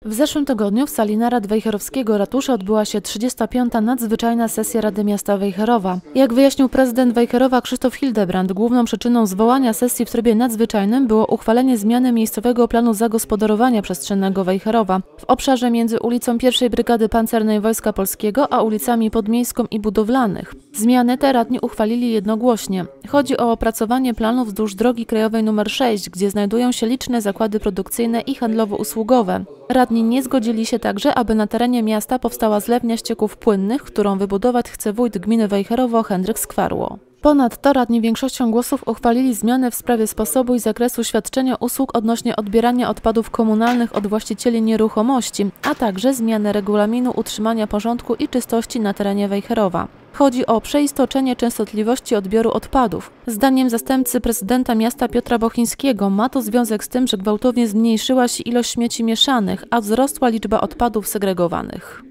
W zeszłym tygodniu w sali narad wejherowskiego ratusza odbyła się 35. nadzwyczajna sesja Rady Miasta Wejherowa. Jak wyjaśnił prezydent Wejherowa Krzysztof Hildebrand, główną przyczyną zwołania sesji w trybie nadzwyczajnym było uchwalenie zmiany miejscowego planu zagospodarowania przestrzennego Wejherowa w obszarze między ulicą 1. Brygady Pancernej Wojska Polskiego a ulicami Podmiejską i Budowlanych. Zmiany te radni uchwalili jednogłośnie. Chodzi o opracowanie planu wzdłuż drogi krajowej nr 6, gdzie znajdują się liczne zakłady produkcyjne i handlowo-usługowe. Radni nie zgodzili się także, aby na terenie miasta powstała zlewnia ścieków płynnych, którą wybudować chce wójt gminy Wejherowo Henryk Skwarło. Ponadto radni większością głosów uchwalili zmiany w sprawie sposobu i zakresu świadczenia usług odnośnie odbierania odpadów komunalnych od właścicieli nieruchomości, a także zmianę regulaminu utrzymania porządku i czystości na terenie Wejherowa. Chodzi o przeistoczenie częstotliwości odbioru odpadów. Zdaniem zastępcy prezydenta miasta Piotra Bochińskiego ma to związek z tym, że gwałtownie zmniejszyła się ilość śmieci mieszanych, a wzrosła liczba odpadów segregowanych.